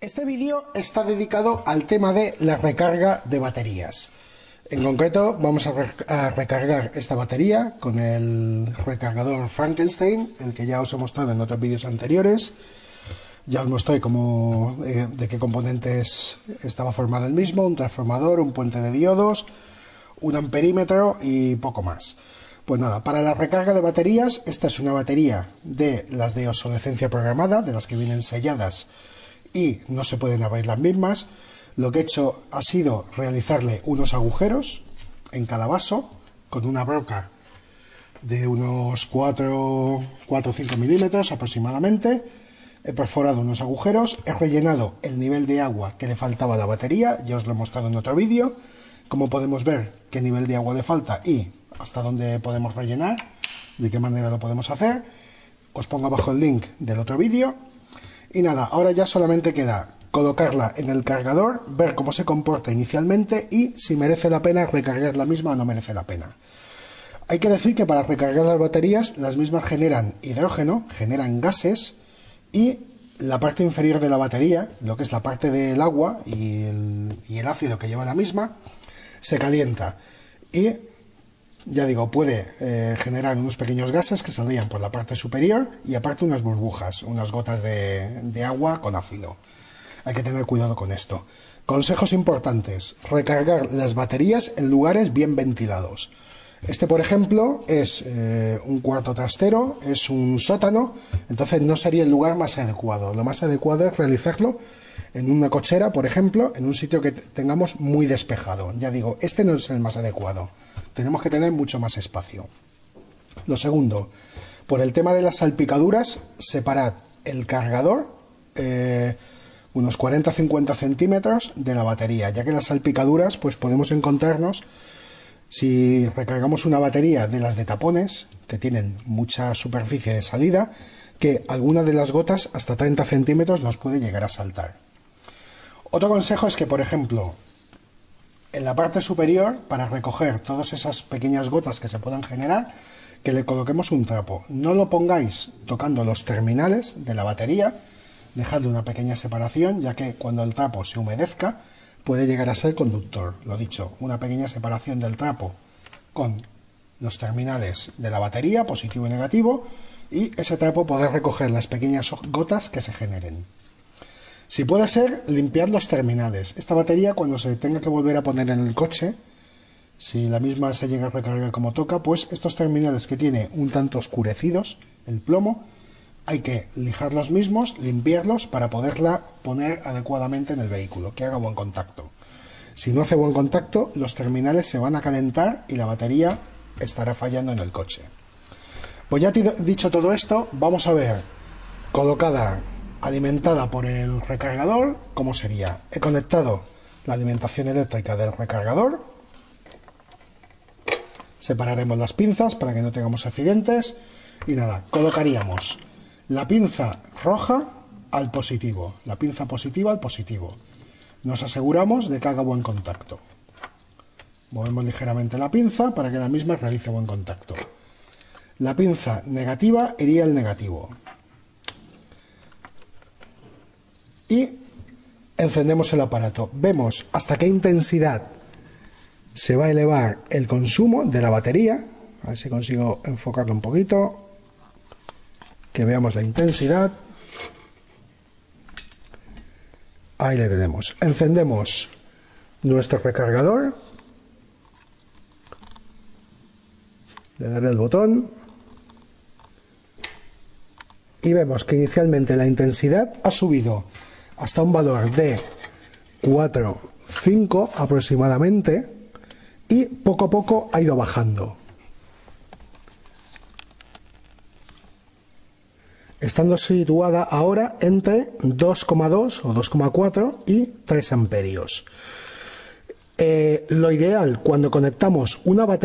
Este vídeo está dedicado al tema de la recarga de baterías. En concreto vamos a recargar esta batería con el recargador Frankenstein, el que ya os he mostrado en otros vídeos anteriores. Ya os mostré de qué componentes estaba formado el mismo: un transformador, un puente de diodos, un amperímetro y poco más. Pues nada, para la recarga de baterías, esta es una batería de las de obsolescencia programada, de las que vienen selladas y no se pueden abrir las mismas. Lo que he hecho ha sido realizarle unos agujeros en cada vaso con una broca de unos 4 o 5 milímetros aproximadamente. He perforado unos agujeros, he rellenado el nivel de agua que le faltaba a la batería, ya os lo he mostrado en otro vídeo. Como podemos ver, qué nivel de agua le falta y hasta dónde podemos rellenar, de qué manera lo podemos hacer. Os pongo abajo el link del otro vídeo. Y nada, ahora ya solamente queda colocarla en el cargador, ver cómo se comporta inicialmente y si merece la pena recargar la misma o no merece la pena. Hay que decir que para recargar las baterías, las mismas generan hidrógeno, generan gases, y la parte inferior de la batería, lo que es la parte del agua y el ácido que lleva la misma, se calienta y, ya digo, puede generar unos pequeños gases que saldrían por la parte superior y aparte unas burbujas, unas gotas de agua con ácido. Hay que tener cuidado con esto. Consejos importantes: recargar las baterías en lugares bien ventilados. Este, por ejemplo, es un cuarto trastero, es un sótano, entonces no sería el lugar más adecuado. Lo más adecuado es realizarlo en una cochera, por ejemplo, en un sitio que tengamos muy despejado. Ya digo, este no es el más adecuado. Tenemos que tener mucho más espacio. Lo segundo, por el tema de las salpicaduras, separad el cargador unos 40-50 centímetros de la batería, ya que las salpicaduras pues podemos encontrarnos si recargamos una batería de las de tapones, que tienen mucha superficie de salida, que alguna de las gotas hasta 30 centímetros nos puede llegar a saltar. Otro consejo es que, por ejemplo, en la parte superior, para recoger todas esas pequeñas gotas que se puedan generar, que le coloquemos un trapo. No lo pongáis tocando los terminales de la batería, dejadle una pequeña separación, ya que cuando el trapo se humedezca puede llegar a ser conductor. Lo dicho, una pequeña separación del trapo con los terminales de la batería, positivo y negativo, y ese trapo poder recoger las pequeñas gotas que se generen. Si puede ser, limpiad los terminales. Esta batería, cuando se tenga que volver a poner en el coche, si la misma se llega a recargar como toca, pues estos terminales que tiene un tanto oscurecidos, el plomo, hay que lijar los mismos, limpiarlos para poderla poner adecuadamente en el vehículo, que haga buen contacto. Si no hace buen contacto, los terminales se van a calentar y la batería estará fallando en el coche. Pues ya dicho todo esto, vamos a ver, colocada, alimentada por el recargador, cómo sería. He conectado la alimentación eléctrica del recargador. Separaremos las pinzas para que no tengamos accidentes. Y nada, colocaríamos la pinza roja al positivo, la pinza positiva al positivo. Nos aseguramos de que haga buen contacto. Movemos ligeramente la pinza para que la misma realice buen contacto. La pinza negativa iría al negativo. Y encendemos el aparato. Vemos hasta qué intensidad se va a elevar el consumo de la batería. A ver si consigo enfocarlo un poquito, que veamos la intensidad. Ahí le tenemos. Encendemos nuestro recargador, le daré el botón y vemos que inicialmente la intensidad ha subido hasta un valor de 4,5 aproximadamente y poco a poco ha ido bajando, estando situada ahora entre 2,2 o 2,4 y 3 amperios. Lo ideal cuando conectamos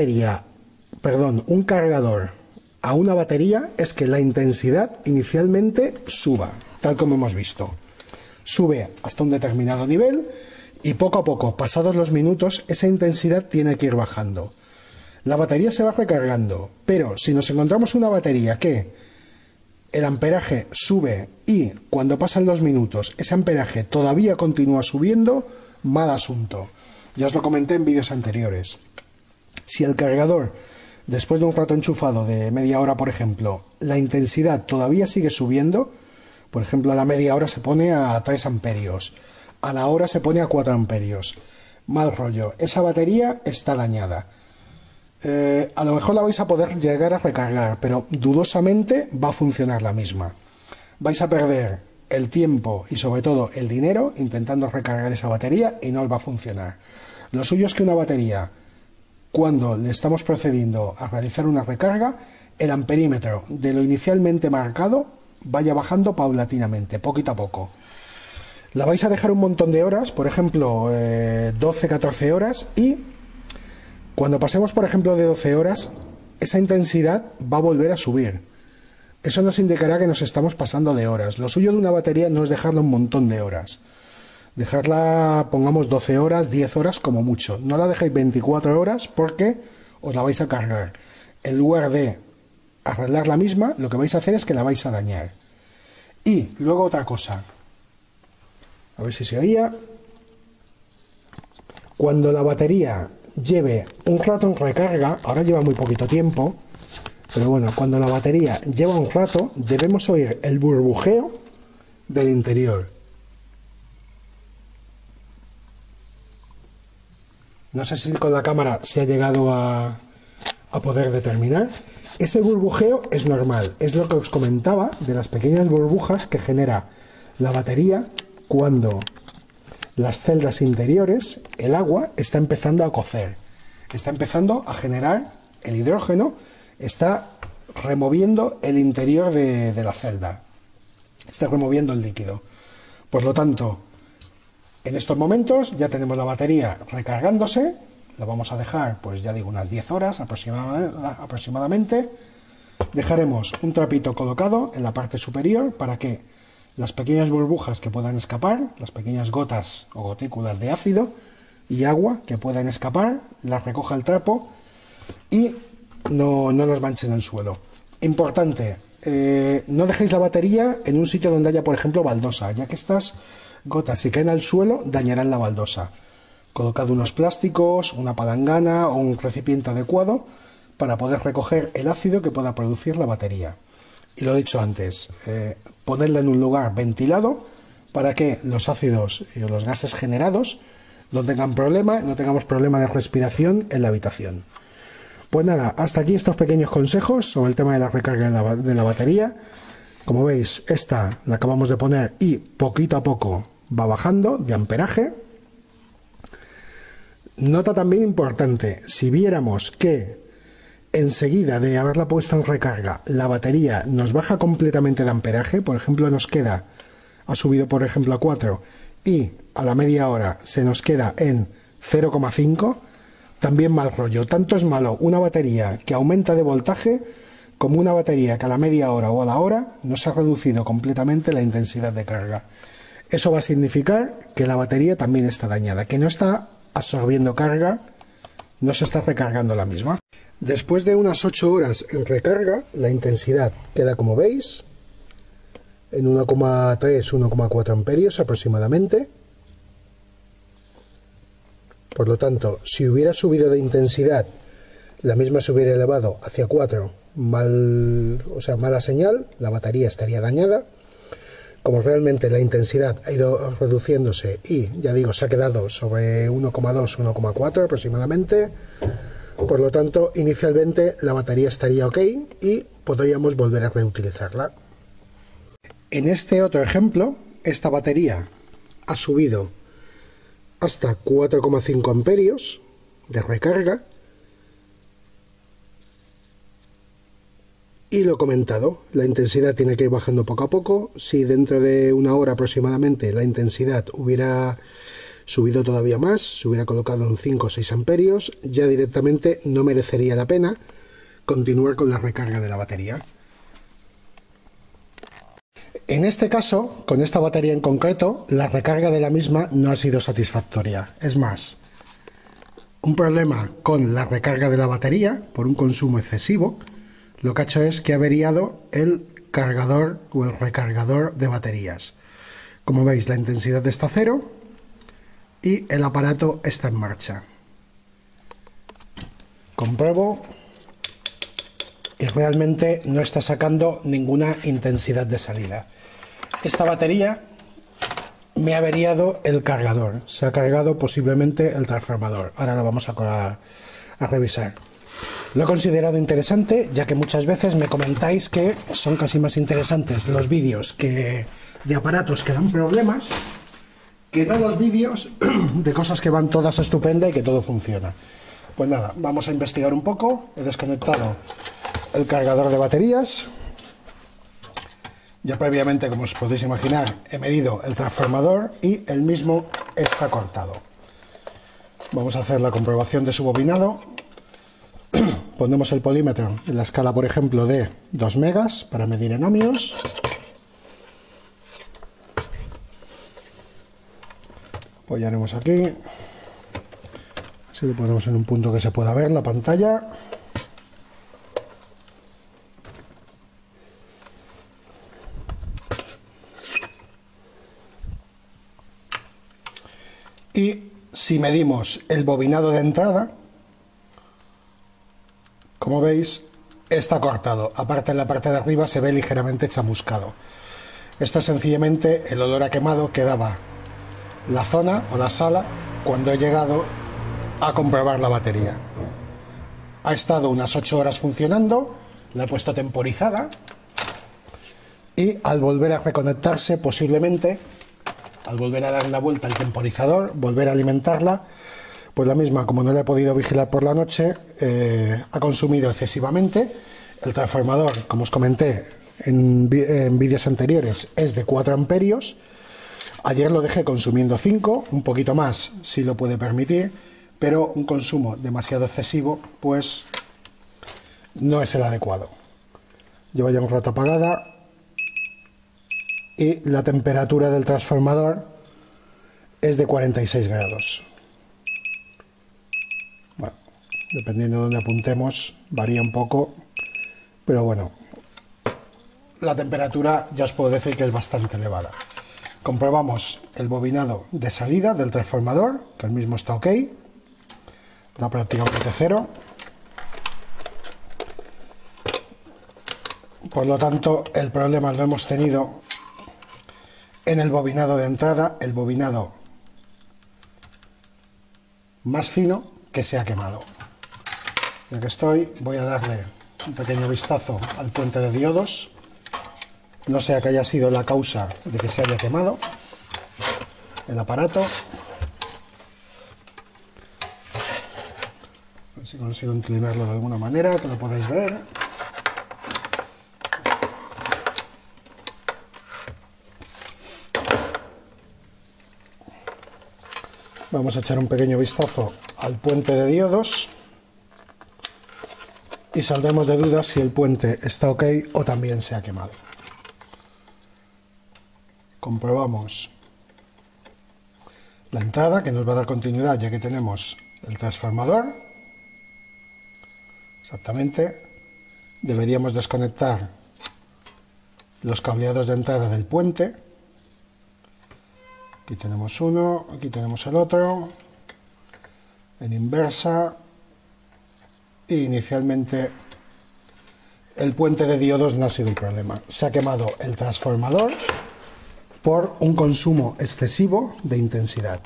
un cargador a una batería es que la intensidad inicialmente suba, tal como hemos visto. Sube hasta un determinado nivel y poco a poco, pasados los minutos, esa intensidad tiene que ir bajando. La batería se va recargando, pero si nos encontramos una batería que el amperaje sube y cuando pasan los minutos ese amperaje todavía continúa subiendo, mal asunto. Ya os lo comenté en vídeos anteriores. Si el cargador, después de un rato enchufado de media hora, por ejemplo, la intensidad todavía sigue subiendo, por ejemplo, a la media hora se pone a 3 amperios, a la hora se pone a 4 amperios. Mal rollo, esa batería está dañada. A lo mejor la vais a poder llegar a recargar, pero dudosamente va a funcionar la misma. Vais a perder el tiempo y sobre todo el dinero intentando recargar esa batería y no os va a funcionar. Lo suyo es que una batería, cuando le estamos procediendo a realizar una recarga, el amperímetro de lo inicialmente marcado vaya bajando paulatinamente, poquito a poco. La vais a dejar un montón de horas, por ejemplo 12-14 horas, y cuando pasemos por ejemplo de 12 horas, esa intensidad va a volver a subir. Eso nos indicará que nos estamos pasando de horas. Lo suyo de una batería no es dejarla un montón de horas. Dejarla, pongamos 12 horas, 10 horas como mucho. No la dejéis 24 horas porque os la vais a cargar. En lugar de arreglar la misma, lo que vais a hacer es que la vais a dañar. Y luego otra cosa. A ver si se oía. Cuando la batería lleve un rato en recarga, ahora lleva muy poquito tiempo, pero bueno, cuando la batería lleva un rato, debemos oír el burbujeo del interior. No sé si con la cámara se ha llegado a poder determinar. Ese burbujeo es normal, es lo que os comentaba de las pequeñas burbujas que genera la batería cuando las celdas interiores, el agua, está empezando a cocer, está empezando a generar el hidrógeno, está removiendo el interior de la celda, está removiendo el líquido. Por lo tanto, en estos momentos ya tenemos la batería recargándose, la vamos a dejar, pues ya digo, unas 10 horas aproximadamente. Dejaremos un trapito colocado en la parte superior para que las pequeñas burbujas que puedan escapar, las pequeñas gotas o gotículas de ácido y agua que puedan escapar, las recoja el trapo y no nos manchen el suelo. Importante, no dejéis la batería en un sitio donde haya, por ejemplo, baldosa, ya que estas gotas, si caen al suelo, dañarán la baldosa. Colocad unos plásticos, una palangana o un recipiente adecuado para poder recoger el ácido que pueda producir la batería. Y lo he dicho antes, ponerla en un lugar ventilado para que los ácidos y los gases generados no tengan problema, no tengamos problema de respiración en la habitación. Pues nada, hasta aquí estos pequeños consejos sobre el tema de la recarga de la batería. Como veis, esta la acabamos de poner y poquito a poco va bajando de amperaje. Nota también importante, si viéramos que enseguida de haberla puesto en recarga la batería nos baja completamente de amperaje, por ejemplo ha subido por ejemplo a 4 y a la media hora se nos queda en 0,5, también mal rollo. Tanto es malo una batería que aumenta de voltaje como una batería que a la media hora o a la hora nos ha reducido completamente la intensidad de carga. Eso va a significar que la batería también está dañada, que no está absorbiendo carga, no se está recargando la misma. Después de unas 8 horas en recarga, la intensidad queda como veis, en 1,3-1,4 amperios aproximadamente. Por lo tanto, si hubiera subido de intensidad, la misma se hubiera elevado hacia 4, mala señal, la batería estaría dañada. Como realmente la intensidad ha ido reduciéndose y, ya digo, se ha quedado sobre 1,2-1,4 aproximadamente, por lo tanto, inicialmente la batería estaría ok y podríamos volver a reutilizarla. En este otro ejemplo, esta batería ha subido hasta 4,5 amperios de recarga. Y lo comentado, la intensidad tiene que ir bajando poco a poco. Si dentro de una hora aproximadamente la intensidad hubiera subido todavía más, se hubiera colocado en 5 o 6 amperios, ya directamente no merecería la pena continuar con la recarga de la batería. En este caso, con esta batería en concreto, la recarga de la misma no ha sido satisfactoria. Es más, un problema con la recarga de la batería por un consumo excesivo, lo que ha hecho es que ha averiado el cargador o el recargador de baterías. Como veis, la intensidad está a 0 y el aparato está en marcha. Compruebo y realmente no está sacando ninguna intensidad de salida. Esta batería me ha averiado el cargador, se ha cargado posiblemente el transformador. Ahora lo vamos a revisar. Lo he considerado interesante, ya que muchas veces me comentáis que son casi más interesantes los vídeos de aparatos que dan problemas que no los vídeos de cosas que van todas estupenda y que todo funciona. Pues nada, vamos a investigar un poco. He desconectado el cargador de baterías. Ya previamente, como os podéis imaginar, he medido el transformador y el mismo está cortado. Vamos a hacer la comprobación de su bobinado. Ponemos el polímetro en la escala, por ejemplo, de 2 megas para medir en ohmios. Apoyaremos aquí. Así lo ponemos en un punto que se pueda ver la pantalla. Y si medimos el bobinado de entrada, como veis, está cortado. Aparte, en la parte de arriba se ve ligeramente chamuscado. Esto es sencillamente el olor a quemado que daba la zona o la sala cuando he llegado a comprobar la batería. Ha estado unas 8 horas funcionando, la he puesto temporizada y al volver a reconectarse, posiblemente, al volver a dar la vuelta al temporizador, volver a alimentarla, pues la misma, como no la he podido vigilar por la noche, ha consumido excesivamente. El transformador, como os comenté en vídeos anteriores, es de 4 amperios. Ayer lo dejé consumiendo 5, un poquito más si lo puede permitir, pero un consumo demasiado excesivo pues no es el adecuado. Lleva ya un rato apagada y la temperatura del transformador es de 46 grados. Bueno, dependiendo de dónde apuntemos varía un poco, pero bueno, la temperatura ya os puedo decir que es bastante elevada. Comprobamos el bobinado de salida del transformador, que el mismo está ok, da prácticamente 0. Por lo tanto, el problema lo hemos tenido en el bobinado de entrada, el bobinado más fino que se ha quemado. Ya que estoy, voy a darle un pequeño vistazo al puente de diodos. No sea que haya sido la causa de que se haya quemado el aparato. A ver si consigo inclinarlo de alguna manera, que lo podáis ver. Vamos a echar un pequeño vistazo al puente de diodos y saldremos de dudas si el puente está ok o también se ha quemado. Comprobamos la entrada, que nos va a dar continuidad ya que tenemos el transformador. Exactamente. Deberíamos desconectar los cableados de entrada del puente. Aquí tenemos uno, aquí tenemos el otro, en inversa, y inicialmente el puente de diodos no ha sido el problema. Se ha quemado el transformador por un consumo excesivo de intensidad.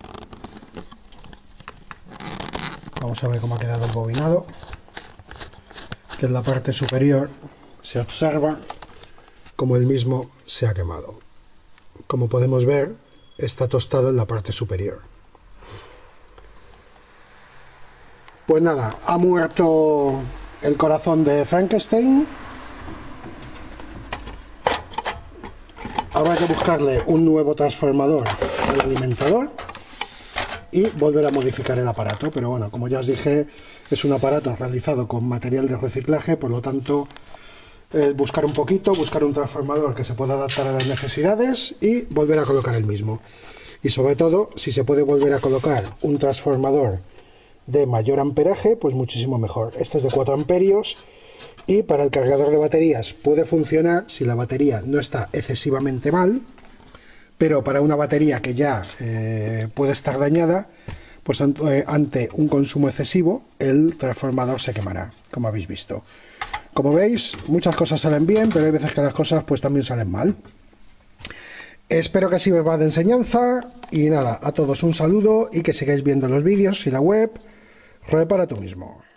Vamos a ver cómo ha quedado el bobinado, que en la parte superior se observa como el mismo se ha quemado. Como podemos ver, está tostado en la parte superior. Pues nada, ha muerto el corazón de Frankenstein. Habrá que buscarle un nuevo transformador al alimentador y volver a modificar el aparato. Pero bueno, como ya os dije, es un aparato realizado con material de reciclaje, por lo tanto, buscar un poquito, buscar un transformador que se pueda adaptar a las necesidades y volver a colocar el mismo. Y sobre todo, si se puede volver a colocar un transformador de mayor amperaje, pues muchísimo mejor. Este es de 4 amperios Y para el cargador de baterías puede funcionar si la batería no está excesivamente mal, pero para una batería que ya puede estar dañada, pues ante un consumo excesivo el transformador se quemará, como habéis visto. Como veis, muchas cosas salen bien, pero hay veces que las cosas pues también salen mal. Espero que así os va de enseñanza y nada, a todos un saludo y que sigáis viendo los vídeos y la web Repara tú mismo.